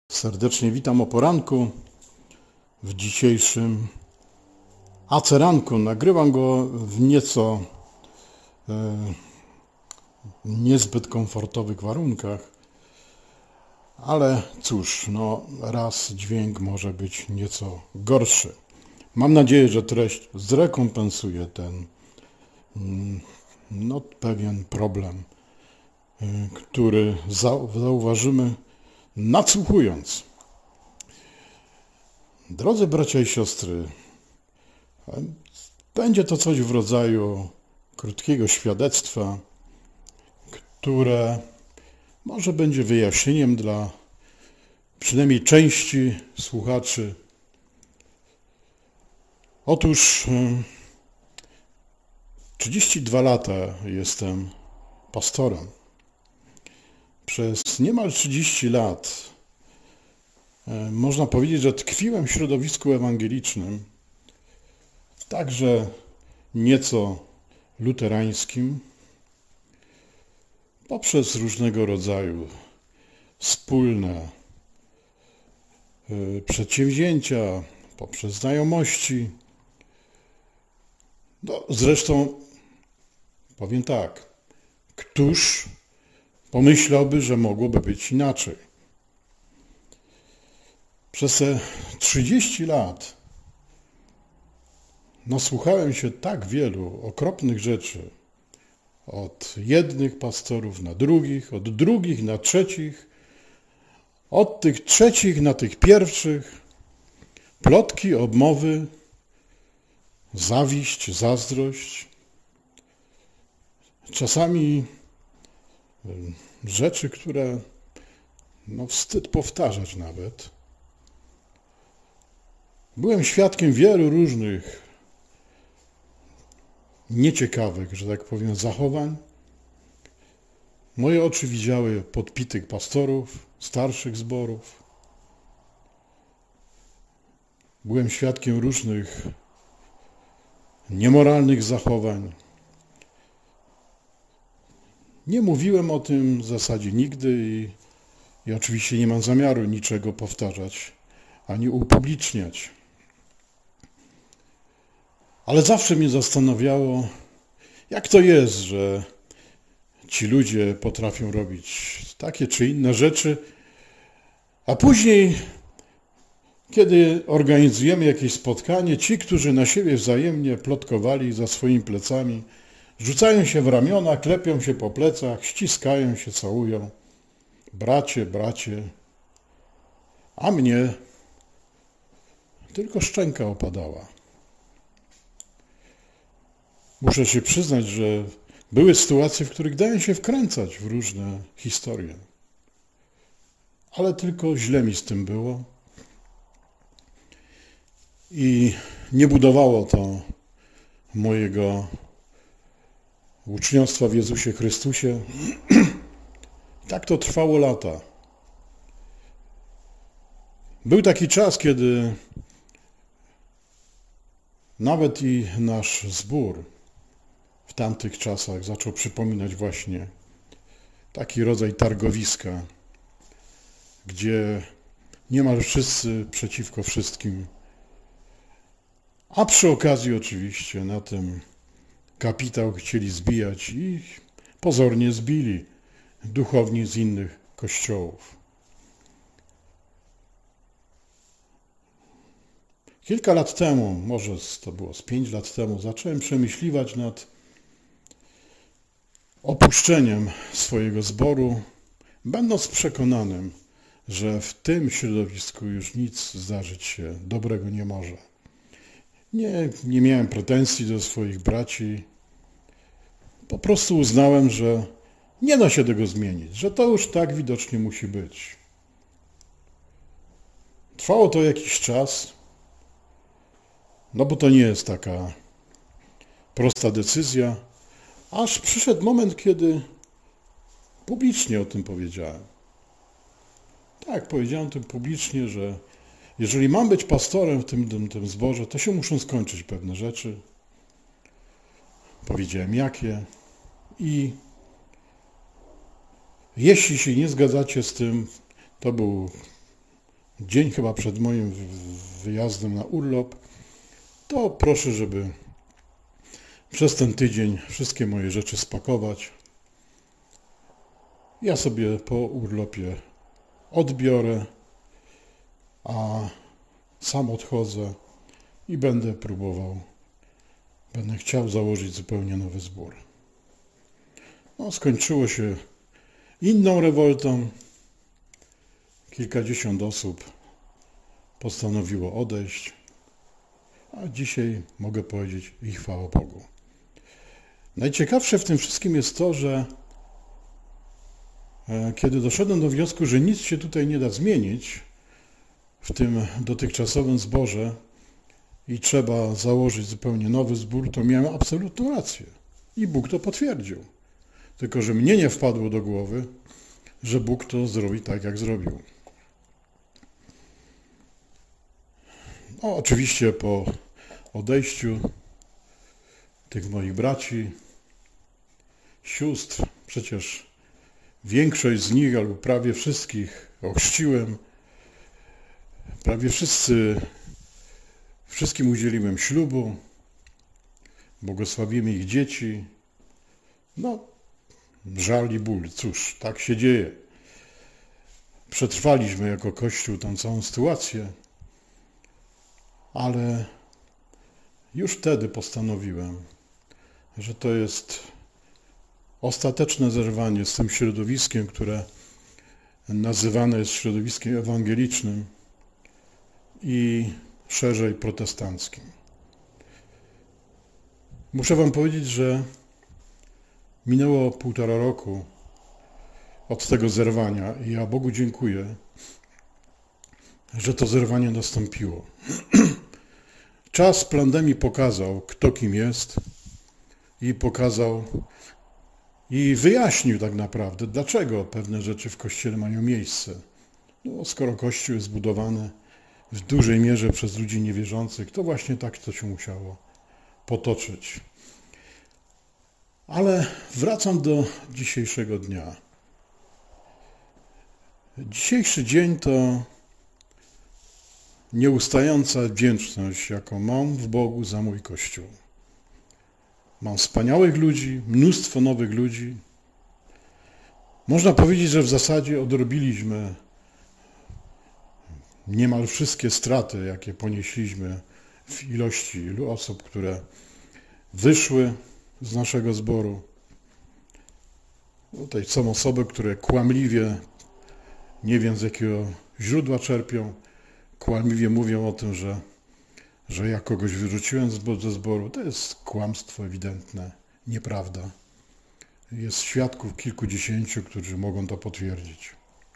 Serdecznie witam o poranku w dzisiejszym aceranku. Nagrywam go w nieco niezbyt komfortowych warunkach, ale cóż, raz dźwięk może być nieco gorszy. Mam nadzieję, że treść zrekompensuje ten pewien problem, który zauważymy nadsłuchując. Drodzy bracia i siostry, będzie to coś w rodzaju krótkiego świadectwa, które może będzie wyjaśnieniem dla przynajmniej części słuchaczy. Otóż 32 lata jestem pastorem. Przez niemal 30 lat można powiedzieć, że tkwiłem w środowisku ewangelicznym, także nieco luterańskim, poprzez różnego rodzaju wspólne przedsięwzięcia, poprzez znajomości. Zresztą powiem tak, któż pomyślałby, że mogłoby być inaczej. Przez te 30 lat nasłuchałem się tak wielu okropnych rzeczy. Od jednych pastorów na drugich, od drugich na trzecich, od tych trzecich na tych pierwszych. Plotki, obmowy, zawiść, zazdrość. Czasami rzeczy, które wstyd powtarzać nawet. Byłem świadkiem wielu różnych nieciekawych, że tak powiem, zachowań. Moje oczy widziały podpitych pastorów, starszych zborów. Byłem świadkiem różnych niemoralnych zachowań. Nie mówiłem o tym w zasadzie nigdy i oczywiście nie mam zamiaru niczego powtarzać ani upubliczniać. Ale zawsze mnie zastanawiało, jak to jest, że ci ludzie potrafią robić takie czy inne rzeczy, a później, kiedy organizujemy jakieś spotkanie, ci, którzy na siebie wzajemnie plotkowali za swoimi plecami, rzucają się w ramiona, klepią się po plecach, ściskają się, całują. Bracie, a mnie tylko szczęka opadała. Muszę się przyznać, że były sytuacje, w których dałem się wkręcać w różne historie. Ale tylko źle mi z tym było. I nie budowało to mojego uczniostwa w Jezusie Chrystusie. Tak to trwało lata. Był taki czas, kiedy nawet i nasz zbór w tamtych czasach zaczął przypominać właśnie taki rodzaj targowiska, gdzie niemal wszyscy przeciwko wszystkim, a przy okazji oczywiście na tym kapitał chcieli zbijać i pozornie zbili duchowni z innych kościołów. Kilka lat temu, może to było z 5 lat temu, zacząłem przemyśliwać nad opuszczeniem swojego zboru, będąc przekonanym, że w tym środowisku już nic zdarzyć się dobrego nie może. Nie miałem pretensji do swoich braci. Po prostu uznałem, że nie da się tego zmienić, że to już tak widocznie musi być. Trwało to jakiś czas, bo to nie jest taka prosta decyzja, aż przyszedł moment, kiedy publicznie o tym powiedziałem. Tak, powiedziałem tym publicznie, że jeżeli mam być pastorem w tym zborze, to się muszą skończyć pewne rzeczy. Powiedziałem jakie i jeśli się nie zgadzacie z tym, to był dzień chyba przed moim wyjazdem na urlop, to proszę, żeby przez ten tydzień wszystkie moje rzeczy spakować. Ja sobie po urlopie odbiorę, a sam odchodzę i będę chciał założyć zupełnie nowy zbór. No, skończyło się inną rewoltą. Kilkadziesiąt osób postanowiło odejść, a dzisiaj mogę powiedzieć i chwała Bogu. Najciekawsze w tym wszystkim jest to, że kiedy doszedłem do wniosku, że nic się tutaj nie da zmienić w tym dotychczasowym zborze i trzeba założyć zupełnie nowy zbór, to miałem absolutną rację. I Bóg to potwierdził. Tylko że mnie nie wpadło do głowy, że Bóg to zrobi tak, jak zrobił. No, oczywiście po odejściu tych moich braci, sióstr, przecież większość z nich, albo prawie wszystkich ochrzciłem, prawie wszystkim udzieliłem ślubu, błogosławimy ich dzieci. No, żal i ból, cóż, tak się dzieje. Przetrwaliśmy jako Kościół tą całą sytuację, ale już wtedy postanowiłem, że to jest ostateczne zerwanie z tym środowiskiem, które nazywane jest środowiskiem ewangelicznym i szerzej protestanckim. Muszę wam powiedzieć, że minęło 1,5 roku od tego zerwania i ja Bogu dziękuję, że to zerwanie nastąpiło. Czas pandemii pokazał, kto kim jest i wyjaśnił tak naprawdę, dlaczego pewne rzeczy w Kościele mają miejsce. No, skoro Kościół jest zbudowany w dużej mierze przez ludzi niewierzących, to właśnie tak to się musiało potoczyć. Ale wracam do dzisiejszego dnia. Dzisiejszy dzień to nieustająca wdzięczność, jaką mam w Bogu za mój Kościół. Mam wspaniałych ludzi, mnóstwo nowych ludzi. Można powiedzieć, że w zasadzie odrobiliśmy niemal wszystkie straty, jakie ponieśliśmy w ilości osób, które wyszły z naszego zboru. Tutaj są osoby, które kłamliwie, nie wiem z jakiego źródła czerpią, kłamliwie mówią o tym, że ja kogoś wyrzuciłem ze zboru. To jest kłamstwo ewidentne, nieprawda. Jest świadków kilkudziesięciu, którzy mogą to potwierdzić.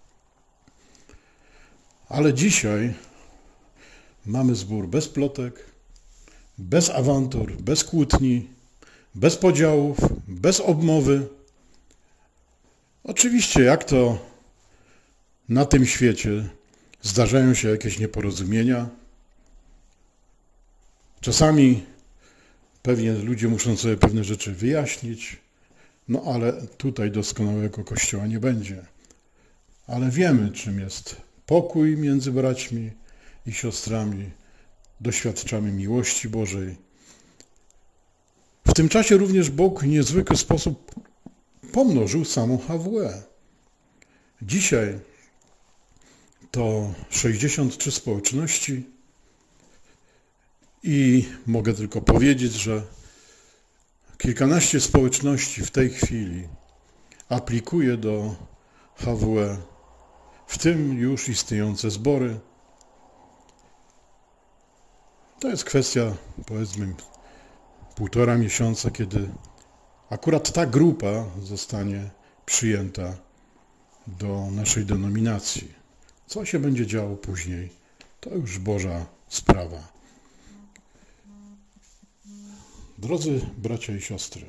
Ale dzisiaj mamy zbór bez plotek, bez awantur, bez kłótni, bez podziałów, bez obmowy. Oczywiście, jak to na tym świecie zdarzają się jakieś nieporozumienia. Czasami pewnie ludzie muszą sobie pewne rzeczy wyjaśnić, no ale tutaj doskonałego Kościoła nie będzie. Ale wiemy, czym jest pokój między braćmi i siostrami, doświadczamy miłości Bożej. W tym czasie również Bóg w niezwykły sposób pomnożył samą HWE. Dzisiaj to 63 społeczności i mogę tylko powiedzieć, że kilkanaście społeczności w tej chwili aplikuje do HWE, w tym już istniejące zbory. To jest kwestia, powiedzmy, 1,5 miesiąca, kiedy akurat ta grupa zostanie przyjęta do naszej denominacji. Co się będzie działo później, to już Boża sprawa. Drodzy bracia i siostry,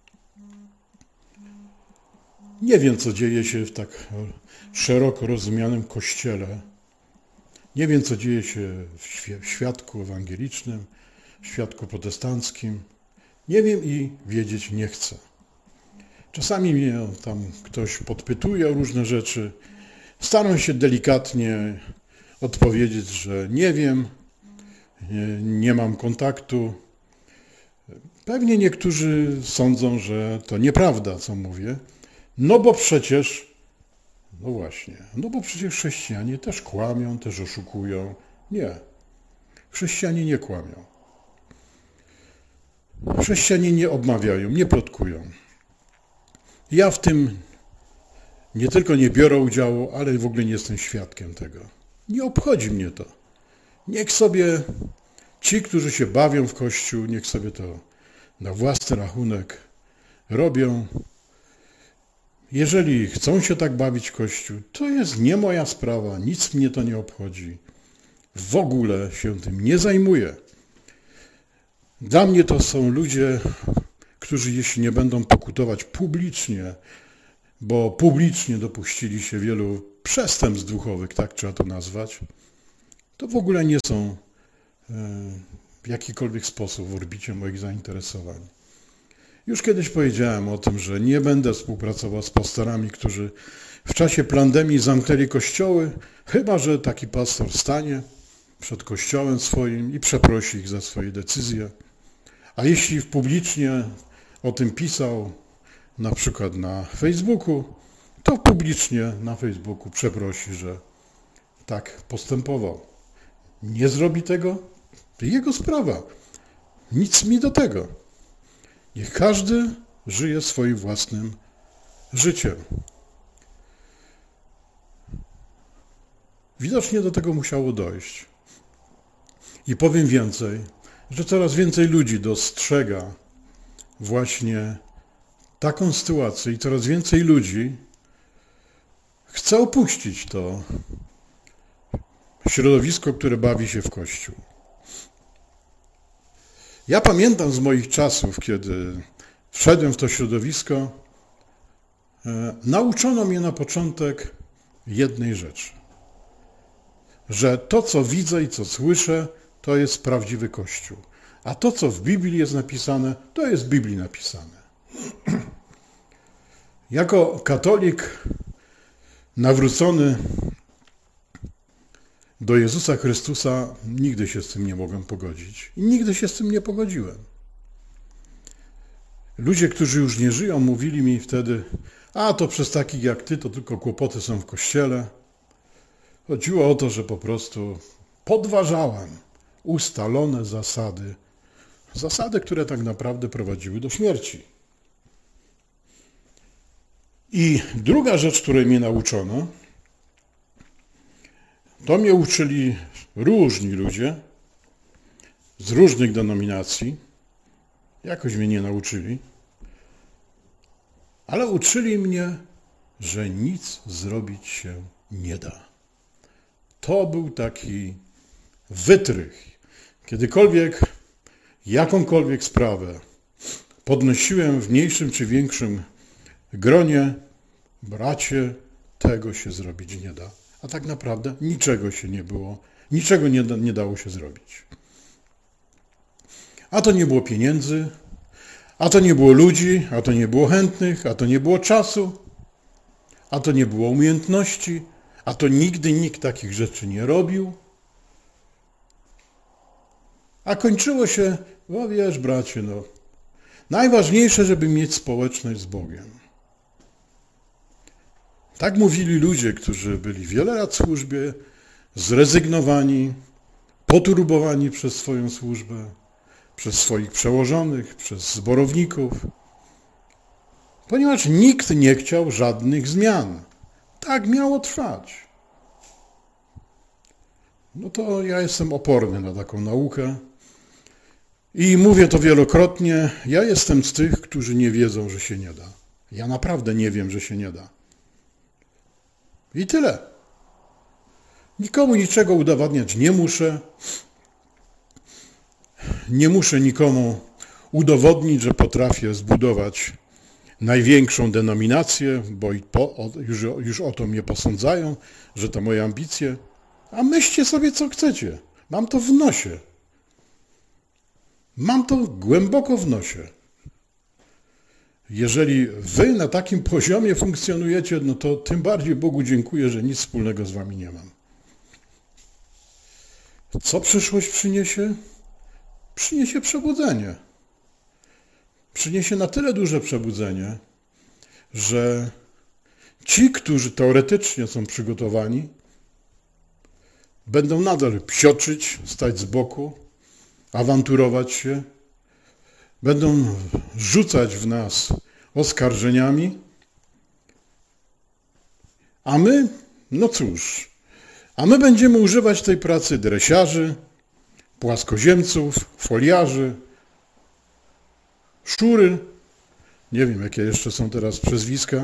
nie wiem, co dzieje się w tak szeroko rozumianym Kościele. Nie wiem, co dzieje się w świadku ewangelicznym, w świadku protestanckim. Nie wiem i wiedzieć nie chcę. Czasami mnie tam ktoś podpytuje o różne rzeczy. Staram się delikatnie odpowiedzieć, że nie wiem, nie mam kontaktu. Pewnie niektórzy sądzą, że to nieprawda, co mówię, no bo przecież, no właśnie, no bo przecież chrześcijanie też kłamią, też oszukują. Nie, chrześcijanie nie kłamią. Chrześcijanie nie obmawiają, nie plotkują. Ja w tym nie tylko nie biorę udziału, ale w ogóle nie jestem świadkiem tego. Nie obchodzi mnie to. Niech sobie ci, którzy się bawią w Kościół, niech sobie to na własny rachunek robią. Jeżeli chcą się tak bawić w Kościół, to jest nie moja sprawa, nic mnie to nie obchodzi. W ogóle się tym nie zajmuję. Dla mnie to są ludzie, którzy jeśli nie będą pokutować publicznie, bo publicznie dopuścili się wielu przestępstw duchowych, tak trzeba to nazwać, to w ogóle nie są w jakikolwiek sposób w orbicie moich zainteresowań. Już kiedyś powiedziałem o tym, że nie będę współpracował z pastorami, którzy w czasie pandemii zamknęli kościoły, chyba że taki pastor stanie przed kościołem swoim i przeprosi ich za swoje decyzje. A jeśli publicznie o tym pisał, na przykład na Facebooku, to publicznie na Facebooku przeprosi, że tak postępował. Nie zrobi tego? To jego sprawa. Nic mi do tego. Niech każdy żyje swoim własnym życiem. Widocznie do tego musiało dojść. I powiem więcej, że coraz więcej ludzi dostrzega właśnie taką sytuację i coraz więcej ludzi chce opuścić to środowisko, które bawi się w Kościół. Ja pamiętam z moich czasów, kiedy wszedłem w to środowisko, nauczono mnie na początek jednej rzeczy, że to, co widzę i co słyszę, to jest prawdziwy Kościół, a to, co w Biblii jest napisane, to jest w Biblii napisane. Jako katolik nawrócony do Jezusa Chrystusa nigdy się z tym nie mogłem pogodzić i nigdy się z tym nie pogodziłem. Ludzie, którzy już nie żyją, mówili mi wtedy, a to przez takich jak ty, to tylko kłopoty są w Kościele. Chodziło o to, że po prostu podważałem ustalone zasady, które tak naprawdę prowadziły do śmierci. I druga rzecz, której mnie nauczono, to mnie uczyli różni ludzie z różnych denominacji. Jakoś mnie nie nauczyli, ale uczyli mnie, że nic zrobić się nie da. To był taki wytrych. Kiedykolwiek, jakąkolwiek sprawę podnosiłem w mniejszym czy większym gronie, bracie, tego się zrobić nie da. A tak naprawdę niczego nie dało się zrobić. A to nie było pieniędzy, a to nie było ludzi, a to nie było chętnych, a to nie było czasu, a to nie było umiejętności, a to nigdy nikt takich rzeczy nie robił. A kończyło się, no wiesz, bracie, no, najważniejsze, żeby mieć społeczność z Bogiem. Tak mówili ludzie, którzy byli wiele lat w służbie, zrezygnowani, poturbowani przez swoją służbę, przez swoich przełożonych, przez zborowników, ponieważ nikt nie chciał żadnych zmian. Tak miało trwać. No to ja jestem oporny na taką naukę i mówię to wielokrotnie. Ja jestem z tych, którzy nie wiedzą, że się nie da. Ja naprawdę nie wiem, że się nie da. I tyle. Nikomu niczego udowadniać nie muszę. Nie muszę nikomu udowodnić, że potrafię zbudować największą denominację, bo już o to mnie posądzają, że to moje ambicje. A myślcie sobie, co chcecie. Mam to w nosie. Mam to głęboko w nosie. Jeżeli wy na takim poziomie funkcjonujecie, no to tym bardziej Bogu dziękuję, że nic wspólnego z wami nie mam. Co przyszłość przyniesie? Przyniesie przebudzenie. Przyniesie na tyle duże przebudzenie, że ci, którzy teoretycznie są przygotowani, będą nadal psioczyć, stać z boku, awanturować się, będą rzucać w nas oskarżeniami, a my, no cóż, a my będziemy używać tej pracy dresiarzy, płaskoziemców, foliarzy, szczury, nie wiem jakie jeszcze są teraz przezwiska,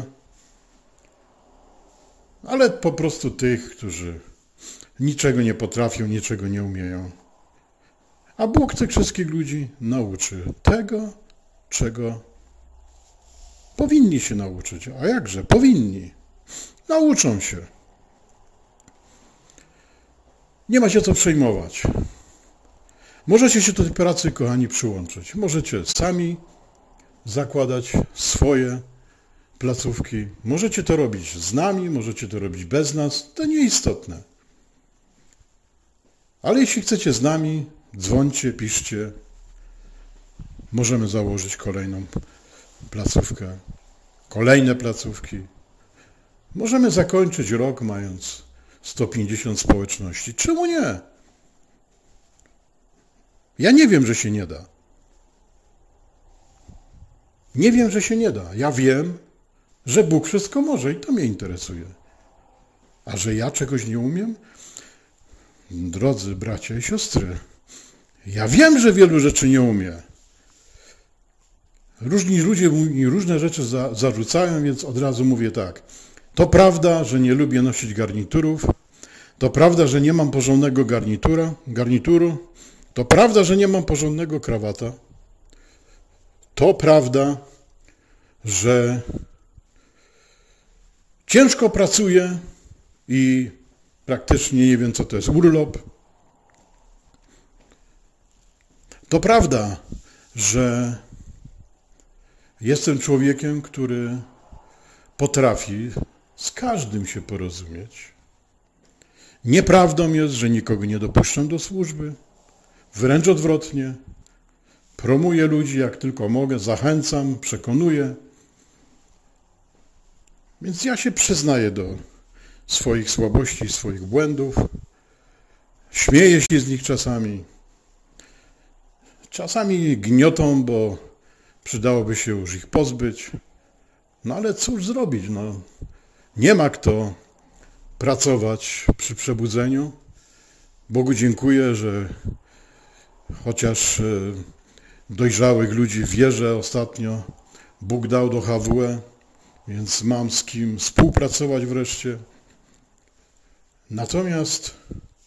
ale po prostu tych, którzy niczego nie potrafią, niczego nie umieją. A Bóg tych wszystkich ludzi nauczy tego, czego powinni się nauczyć. A jakże? Powinni. Nauczą się. Nie ma się co przejmować. Możecie się do tej pracy, kochani, przyłączyć. Możecie sami zakładać swoje placówki. Możecie to robić z nami, możecie to robić bez nas. To nieistotne. Ale jeśli chcecie z nami, dzwońcie, piszcie. Możemy założyć kolejną placówkę, kolejne placówki. Możemy zakończyć rok mając 150 społeczności. Czemu nie? Ja nie wiem, że się nie da. Nie wiem, że się nie da. Ja wiem, że Bóg wszystko może i to mnie interesuje. A że ja czegoś nie umiem? Drodzy bracia i siostry, ja wiem, że wielu rzeczy nie umiem. Różni ludzie mi różne rzeczy zarzucają, więc od razu mówię tak. To prawda, że nie lubię nosić garniturów. To prawda, że nie mam porządnego garnituru. To prawda, że nie mam porządnego krawata. To prawda, że ciężko pracuję i praktycznie nie wiem, co to jest urlop. To prawda, że jestem człowiekiem, który potrafi z każdym się porozumieć. Nieprawdą jest, że nikogo nie dopuszczam do służby. Wręcz odwrotnie. Promuję ludzi jak tylko mogę, zachęcam, przekonuję. Więc ja się przyznaję do swoich słabości, swoich błędów. Śmieję się z nich czasami. Czasami gniotą, bo przydałoby się już ich pozbyć. No ale cóż zrobić? No, nie ma kto pracować przy przebudzeniu. Bogu dziękuję, że chociaż dojrzałych ludzi w wierze ostatnio Bóg dał do HWE, więc mam z kim współpracować wreszcie. Natomiast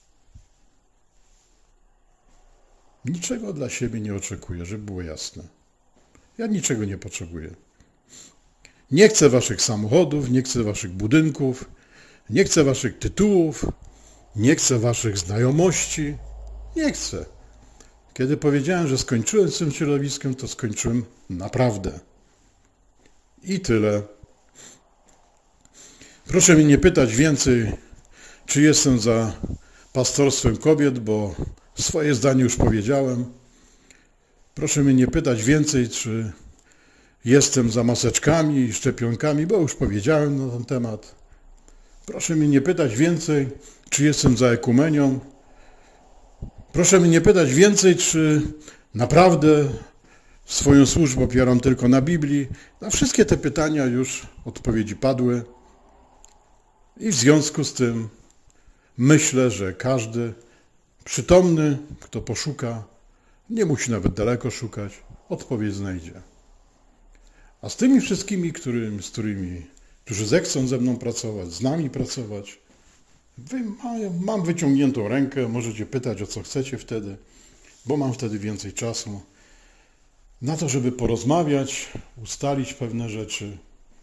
niczego dla siebie nie oczekuję, żeby było jasne. Ja niczego nie potrzebuję. Nie chcę waszych samochodów, nie chcę waszych budynków, nie chcę waszych tytułów, nie chcę waszych znajomości. Nie chcę. Kiedy powiedziałem, że skończyłem z tym środowiskiem, to skończyłem naprawdę. I tyle. Proszę mnie nie pytać więcej, czy jestem za pastorstwem kobiet, bo swoje zdanie już powiedziałem. Proszę mnie nie pytać więcej, czy jestem za maseczkami i szczepionkami, bo już powiedziałem na ten temat. Proszę mnie nie pytać więcej, czy jestem za ekumenią. Proszę mnie nie pytać więcej, czy naprawdę swoją służbę opieram tylko na Biblii. Na wszystkie te pytania już odpowiedzi padły. I w związku z tym myślę, że każdy przytomny, kto poszuka, nie musi nawet daleko szukać, odpowiedź znajdzie. A z tymi wszystkimi, którzy zechcą ze mną pracować, z nami pracować, mam wyciągniętą rękę, możecie pytać o co chcecie wtedy, bo mam wtedy więcej czasu na to, żeby porozmawiać, ustalić pewne rzeczy.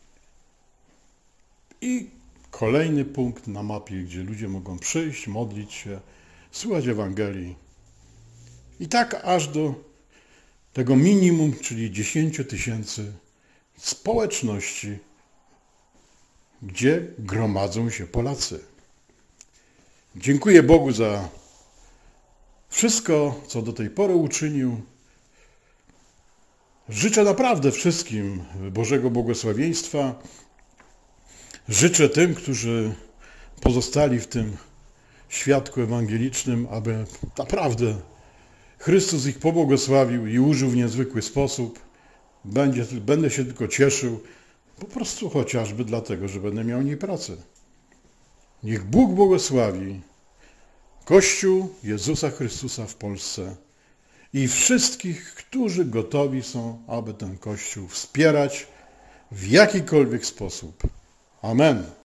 I kolejny punkt na mapie, gdzie ludzie mogą przyjść, modlić się, słuchać Ewangelii. I tak aż do tego minimum, czyli 10 000 społeczności, gdzie gromadzą się Polacy. Dziękuję Bogu za wszystko, co do tej pory uczynił. Życzę naprawdę wszystkim Bożego błogosławieństwa. Życzę tym, którzy pozostali w tym świadku ewangelicznym, aby naprawdę Chrystus ich pobłogosławił i użył w niezwykły sposób. Będę się tylko cieszył, po prostu chociażby dlatego, że będę miał niej pracę. Niech Bóg błogosławi Kościół Jezusa Chrystusa w Polsce i wszystkich, którzy gotowi są, aby ten Kościół wspierać w jakikolwiek sposób. Amen.